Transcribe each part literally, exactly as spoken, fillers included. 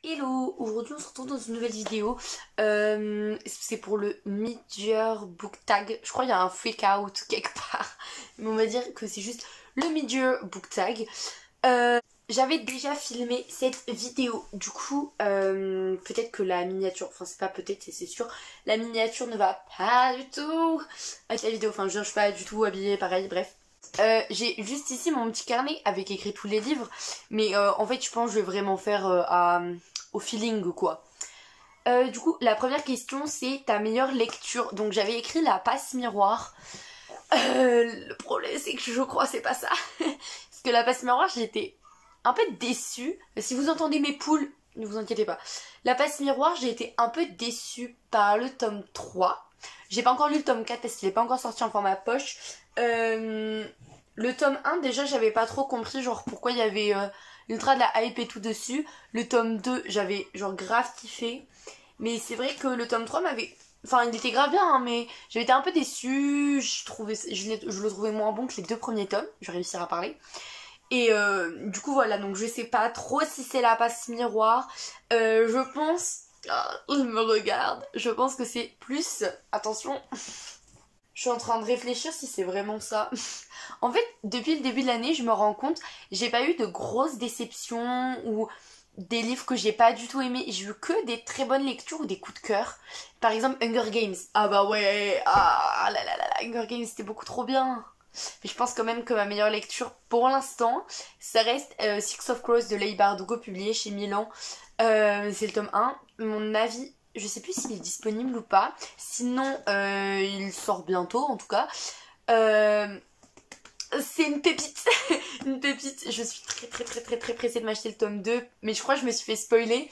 Hello, aujourd'hui on se retrouve dans une nouvelle vidéo, euh, c'est pour le Mid-Year Book Tag. Je crois qu'il y a un freak out quelque part, mais on va dire que c'est juste le Mid-Year Book Tag. euh, J'avais déjà filmé cette vidéo, du coup euh, peut-être que la miniature, enfin c'est pas peut-être, c'est sûr, la miniature ne va pas du tout avec la vidéo, enfin je ne suis pas du tout habillée pareil, bref. Euh, j'ai juste ici mon petit carnet avec écrit tous les livres, mais euh, en fait je pense que je vais vraiment faire euh, à, au feeling quoi. Euh, du coup la première question c'est ta meilleure lecture. Donc j'avais écrit La Passe Miroir. Euh, le problème c'est que je crois c'est pas ça. Parce que La Passe Miroir j'étais un peu déçue. Si vous entendez mes poules, ne vous inquiétez pas. La Passe Miroir j'ai été un peu déçue par le tome trois. J'ai pas encore lu le tome quatre parce qu'il est pas encore sorti en format poche. Euh, le tome un déjà j'avais pas trop compris genre pourquoi il y avait euh, ultra de la hype et tout dessus. Le tome deux j'avais genre grave kiffé. Mais c'est vrai que le tome trois m'avait... Enfin il était grave bien hein, mais j'avais été un peu déçue. Je, trouvais... je, je le trouvais moins bon que les deux premiers tomes. Je vais réussir à parler. Et euh, du coup voilà, donc je sais pas trop si c'est La Passe Miroir. Euh, je pense... Oh, il me regarde. Je pense que c'est plus... Attention. Je suis en train de réfléchir si c'est vraiment ça. En fait, depuis le début de l'année, je me rends compte, j'ai pas eu de grosses déceptions ou des livres que j'ai pas du tout aimés. J'ai eu que des très bonnes lectures ou des coups de cœur. Par exemple, Hunger Games. Ah bah ouais, ah là là là là, Hunger Games c'était beaucoup trop bien. Mais je pense quand même que ma meilleure lecture pour l'instant, ça reste euh, Six of Crows de Leigh Bardugo publié chez Milan. Euh, c'est le tome un. Mon avis... Je sais plus s'il est disponible ou pas. Sinon, euh, il sort bientôt en tout cas. Euh, c'est une pépite. Une pépite. Je suis très très très très très pressée de m'acheter le tome deux. Mais je crois que je me suis fait spoiler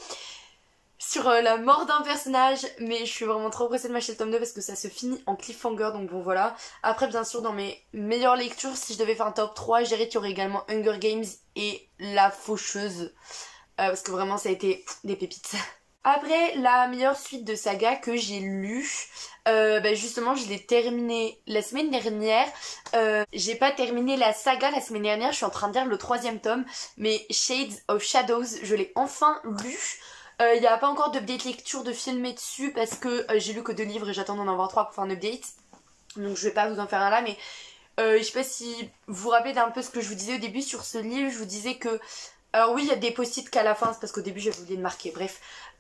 sur euh, la mort d'un personnage. Mais je suis vraiment trop pressée de m'acheter le tome deux parce que ça se finit en cliffhanger. Donc bon voilà. Après bien sûr dans mes meilleures lectures, si je devais faire un top trois, je dirais qu'il y aurait également Hunger Games et La Faucheuse. Euh, parce que vraiment ça a été pff, des pépites. Après, la meilleure suite de saga que j'ai lue, euh, bah justement je l'ai terminée la semaine dernière. Euh, j'ai pas terminé la saga la semaine dernière, je suis en train de lire le troisième tome, mais Shades of Shadows, je l'ai enfin lu. Il euh, n'y a pas encore d'update lecture de filmer dessus parce que euh, j'ai lu que deux livres et j'attends d'en avoir trois pour faire un update. Donc je vais pas vous en faire un là, mais euh, je sais pas si vous vous rappelez d'un peu ce que je vous disais au début sur ce livre. Je vous disais que... Alors oui, il y a des post-it qu'à la fin, c'est parce qu'au début j'avais oublié de marquer, bref.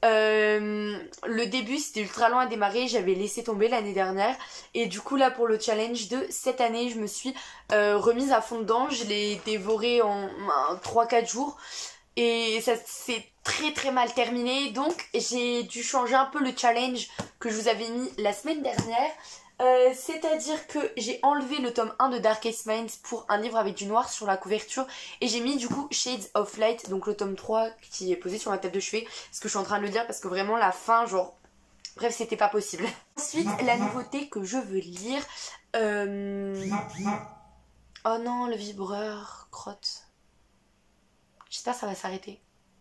Euh, le début c'était ultra long à démarrer, j'avais laissé tomber l'année dernière. Et du coup là pour le challenge de cette année, je me suis euh, remise à fond dedans. Je l'ai dévoré en, en trois quatre jours. Et ça s'est très très mal terminé. Donc j'ai dû changer un peu le challenge que je vous avais mis la semaine dernière. Euh, C'est-à-dire que j'ai enlevé le tome un de Darkest Minds pour un livre avec du noir sur la couverture. Et j'ai mis du coup Shades of Light, donc le tome trois qui est posé sur ma table de chevet. Parce que je suis en train de le lire parce que vraiment la fin, genre... Bref, c'était pas possible. Ensuite, la nouveauté que je veux lire... Euh... Oh non, le vibreur, crotte. J'espère que ça va s'arrêter.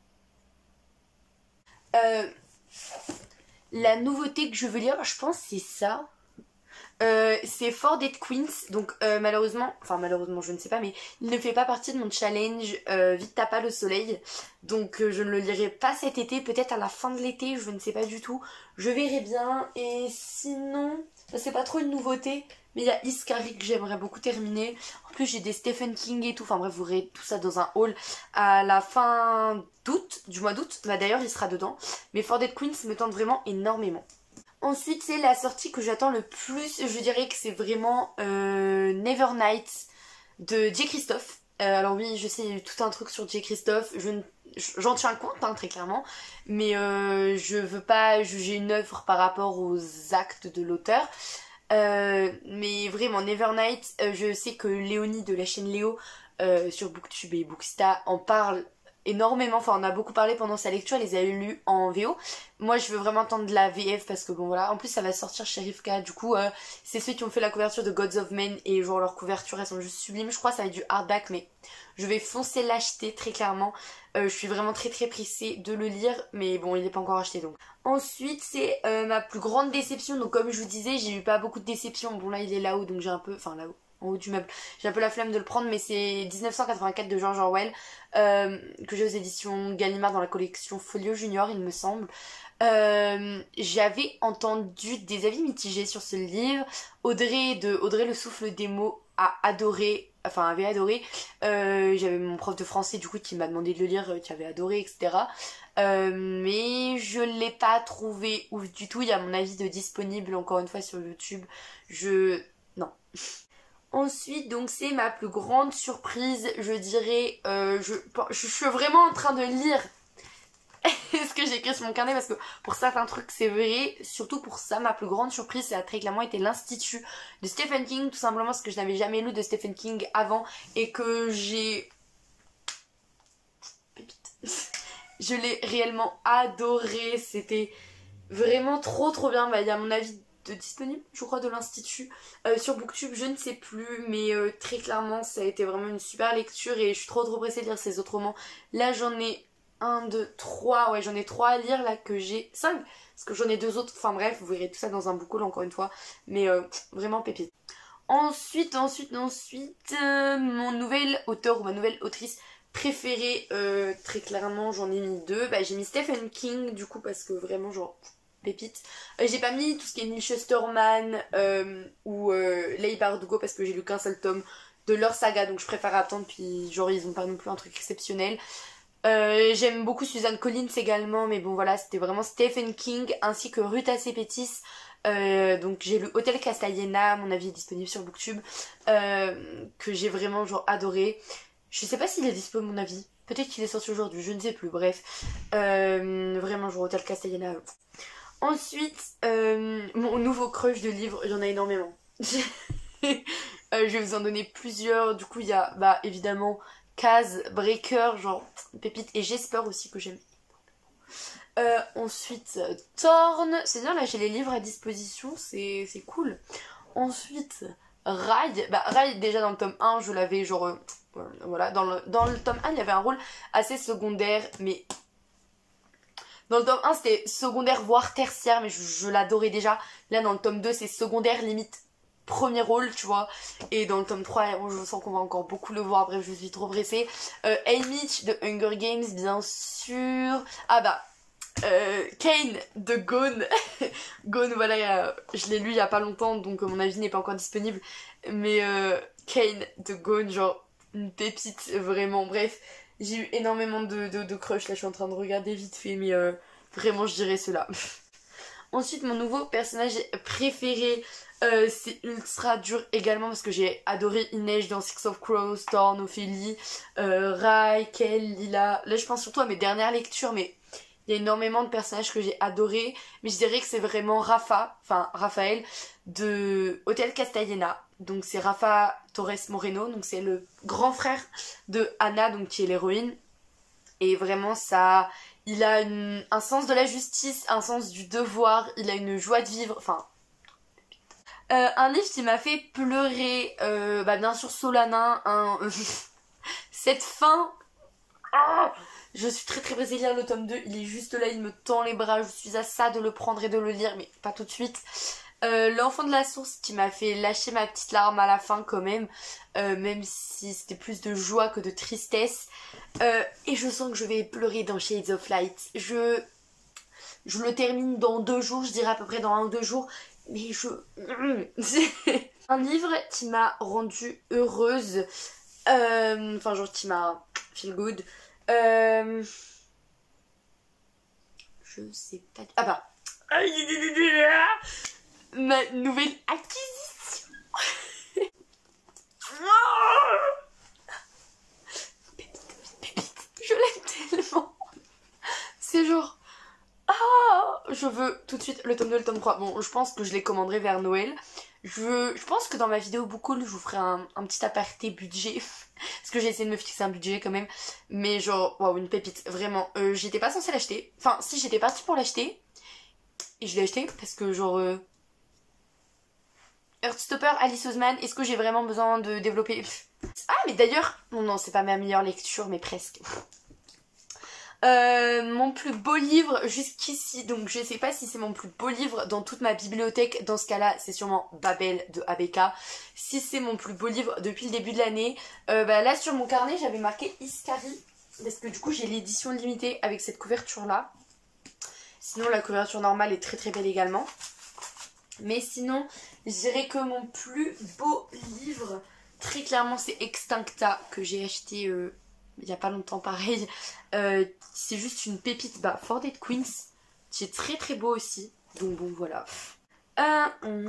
Euh... La nouveauté que je veux lire, je pense c'est ça. Euh, c'est For Dead Queens, donc euh, malheureusement, enfin malheureusement je ne sais pas, mais il ne fait pas partie de mon challenge euh, Vite tape pas le soleil, donc euh, je ne le lirai pas cet été, peut-être à la fin de l'été, je ne sais pas du tout, je verrai bien. Et sinon, bah, c'est pas trop une nouveauté, mais il y a Iskari que j'aimerais beaucoup terminer. En plus j'ai des Stephen King et tout, enfin bref vous verrez tout ça dans un haul à la fin d'août, du mois d'août, bah d'ailleurs il sera dedans, mais For Dead Queens me tente vraiment énormément. Ensuite, c'est la sortie que j'attends le plus. Je dirais que c'est vraiment euh, Nevernight de J. Christophe. Euh, alors oui, je sais, il y a eu tout un truc sur J. Christophe. Je J'en tiens compte, hein, très clairement. Mais euh, je veux pas juger une œuvre par rapport aux actes de l'auteur. Euh, mais vraiment, Nevernight, euh, je sais que Léonie de la chaîne Léo euh, sur Booktube et Booksta en parle énormément, enfin on a beaucoup parlé pendant sa lecture, elle les a lus en V O. Moi je veux vraiment entendre de la V F parce que bon voilà, en plus ça va sortir chez Rivka, du coup euh, c'est ceux qui ont fait la couverture de Gods of Men et genre leur couverture elles sont juste sublimes. Je crois que ça va être du hardback mais je vais foncer l'acheter très clairement. Euh, je suis vraiment très très pressée de le lire mais bon il n'est pas encore acheté donc. Ensuite c'est euh, ma plus grande déception, donc comme je vous disais j'ai eu pas beaucoup de déceptions, bon là il est là-haut donc j'ai un peu, enfin là-haut, en haut du meuble. J'ai un peu la flemme de le prendre, mais c'est dix-neuf cent quatre-vingt-quatre de George Orwell, euh, que j'ai aux éditions Gallimard dans la collection Folio Junior, il me semble. Euh, j'avais entendu des avis mitigés sur ce livre. Audrey de Audrey le souffle des mots a adoré, enfin avait adoré. Euh, j'avais mon prof de français du coup qui m'a demandé de le lire, qui avait adoré, et cetera. Euh, mais je l'ai pas trouvé ouf du tout. Il y a mon avis de disponible encore une fois sur YouTube. Je... non. Ensuite, donc c'est ma plus grande surprise, je dirais, euh, je, je suis vraiment en train de lire ce que j'ai écrit sur mon carnet parce que pour certains trucs c'est vrai, surtout pour ça, ma plus grande surprise ça a très clairement été l'Institut de Stephen King, tout simplement parce que je n'avais jamais lu de Stephen King avant et que j'ai... Pépite. Je l'ai réellement adoré, c'était vraiment trop trop bien. Bah, il y a mon avis de disponible, je crois, de l'Institut euh, sur Booktube, je ne sais plus, mais euh, très clairement ça a été vraiment une super lecture et je suis trop trop pressée de lire ces autres romans. Là j'en ai un, deux, trois, ouais j'en ai trois à lire là que j'ai, cinq, parce que j'en ai deux autres, enfin bref, vous verrez tout ça dans un book haul encore une fois, mais euh, vraiment pépite. Ensuite, ensuite, ensuite, euh, mon nouvel auteur ou ma nouvelle autrice préférée, euh, très clairement j'en ai mis deux, bah j'ai mis Stephen King du coup parce que vraiment genre pépite. Euh, j'ai pas mis tout ce qui est Neil Shusterman euh, ou euh, Leigh Bardugo parce que j'ai lu qu'un seul tome de leur saga donc je préfère attendre, puis genre ils ont pas non plus un truc exceptionnel. Euh, j'aime beaucoup Suzanne Collins également, mais bon voilà, c'était vraiment Stephen King ainsi que Ruth Acépetis. Euh, donc j'ai lu Hôtel Castaiena, mon avis est disponible sur Booktube, euh, que j'ai vraiment genre adoré. Je sais pas s'il est dispo mon avis, peut-être qu'il est sorti aujourd'hui, je ne sais plus, bref. Euh, vraiment genre Hôtel Castaiena. Ensuite, euh, mon nouveau crush de livres, il y en a énormément. euh, je vais vous en donner plusieurs, du coup il y a bah évidemment Kaz, Breaker, genre pépite, et j'espère aussi que j'aime. Euh, ensuite, Thorn, c'est bien, là j'ai les livres à disposition, c'est cool. Ensuite, Rail, bah Rail déjà dans le tome un, je l'avais genre, euh, voilà, dans le, dans le tome un il y avait un rôle assez secondaire, mais... Dans le tome un c'était secondaire voire tertiaire, mais je, je l'adorais déjà. Là dans le tome deux c'est secondaire limite premier rôle, tu vois. Et dans le tome trois, je sens qu'on va encore beaucoup le voir. Bref, je suis trop pressée. Euh, Haymitch de Hunger Games, bien sûr. Ah bah, euh, Kane de Gone. Gone, voilà, euh, je l'ai lu il y a pas longtemps, donc euh, mon avis n'est pas encore disponible. Mais euh, Kane de Gone, genre, une pépite, vraiment. Bref, j'ai eu énormément de, de, de crush. Là, je suis en train de regarder vite fait, mais euh, vraiment, je dirais cela. Ensuite, mon nouveau personnage préféré, euh, c'est ultra dur également parce que j'ai adoré Inej dans Six of Crows, Thorn, Ophélie, euh, Rai, Kel, Lila. Là, je pense surtout à mes dernières lectures, mais il y a énormément de personnages que j'ai adorés. Mais je dirais que c'est vraiment Rafa, enfin Raphaël, de Hôtel Castaiena. Donc c'est Rafa Torres Moreno, donc c'est le grand frère de Anna, donc qui est l'héroïne. Et vraiment, ça... Il a une, un sens de la justice, un sens du devoir, il a une joie de vivre, enfin... Euh, un livre qui m'a fait pleurer, euh, bah bien sûr Solana, hein, cette fin... Ah, je suis très très pressée de lire le tome deux, il est juste là, il me tend les bras, je suis à ça de le prendre et de le lire, mais pas tout de suite. Euh, L'enfant de la source qui m'a fait lâcher ma petite larme à la fin quand même, euh, même si c'était plus de joie que de tristesse. Euh, et je sens que je vais pleurer dans Shades of Light. Je, je le termine dans deux jours, je dirais à peu près dans un ou deux jours, mais je... Un livre qui m'a rendue heureuse, euh, enfin genre qui m'a feel good. Euh... Je sais pas... Ah bah... Ma nouvelle acquisition. Pépite, pépite, je l'aime tellement. C'est genre... Ah, je veux tout de suite le tome deux, le tome trois. Bon, je pense que je les commanderai vers Noël. Je, je pense que dans ma vidéo book haul, je vous ferai un, un petit aparté budget. Parce que j'ai essayé de me fixer un budget quand même. Mais genre, waouh, une pépite, vraiment. Euh, j'étais pas censée l'acheter. Enfin, si, j'étais partie pour l'acheter. Et je l'ai acheté parce que genre... Euh... Heartstopper, Alice Oseman, est-ce que j'ai vraiment besoin de développer? Ah, mais d'ailleurs... Non, non, c'est pas ma meilleure lecture, mais presque. Euh, mon plus beau livre jusqu'ici, donc je sais pas si c'est mon plus beau livre dans toute ma bibliothèque, dans ce cas là c'est sûrement Babel de A B K. Si c'est mon plus beau livre depuis le début de l'année, euh, bah là sur mon carnet j'avais marqué Iskari, parce que du coup j'ai l'édition limitée avec cette couverture là. Sinon la couverture normale est très très belle également. Mais sinon je dirais que mon plus beau livre, très clairement c'est Extincta, que j'ai acheté euh, il n'y a pas longtemps pareil. Euh, c'est juste une pépite. Bah, For Dead Queens, qui est très très beau aussi. Donc bon, voilà. Euh,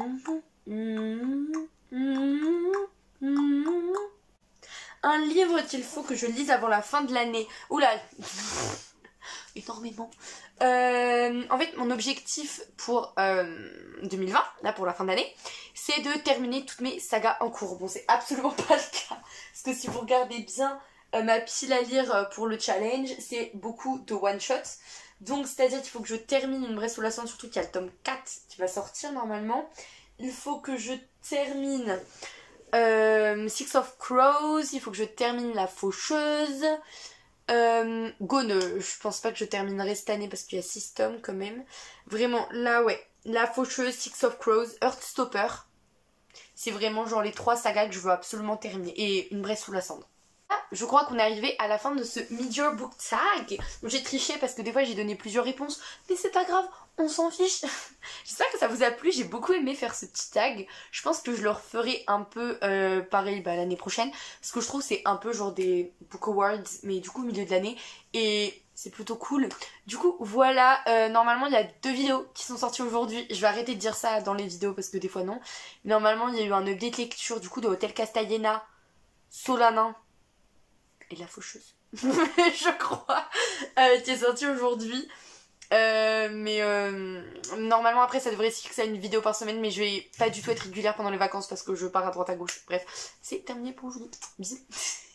un livre qu'il faut que je lise avant la fin de l'année. Oula, énormément. Euh, en fait, mon objectif pour euh, deux mille vingt, là pour la fin d'année, c'est de terminer toutes mes sagas en cours. Bon, c'est absolument pas le cas. Parce que si vous regardez bien euh, ma pile à lire pour le challenge, c'est beaucoup de one-shot. Donc, c'est-à-dire qu'il faut que je termine Une Bresse sous la cendre, surtout qu'il y a le tome quatre qui va sortir normalement. Il faut que je termine euh, Six of Crows, il faut que je termine La Faucheuse. Euh, Gone, je pense pas que je terminerai cette année parce qu'il y a six tomes quand même. Vraiment, là ouais, La Faucheuse, Six of Crows, Heartstopper. C'est vraiment genre les trois sagas que je veux absolument terminer. Et Une Bresse sous la cendre. Je crois qu'on est arrivé à la fin de ce Mid-Year Book Tag. J'ai triché parce que des fois j'ai donné plusieurs réponses, mais c'est pas grave, on s'en fiche. J'espère que ça vous a plu, j'ai beaucoup aimé faire ce petit tag. Je pense que je le referai un peu euh, pareil bah, l'année prochaine, parce que je trouve que c'est un peu genre des Book Awards, mais du coup au milieu de l'année, et c'est plutôt cool. Du coup voilà, euh, normalement il y a deux vidéos qui sont sorties aujourd'hui. Je vais arrêter de dire ça dans les vidéos parce que des fois non. Normalement il y a eu un update lecture du coup de Hôtel Castallena, Solanin et La Faucheuse, je crois, euh, qui est sorti aujourd'hui. Euh, mais euh, normalement après ça devrait se fixer à une vidéo par semaine, mais je vais pas du tout être régulière pendant les vacances parce que je pars à droite à gauche. Bref, c'est terminé pour aujourd'hui. Bisous.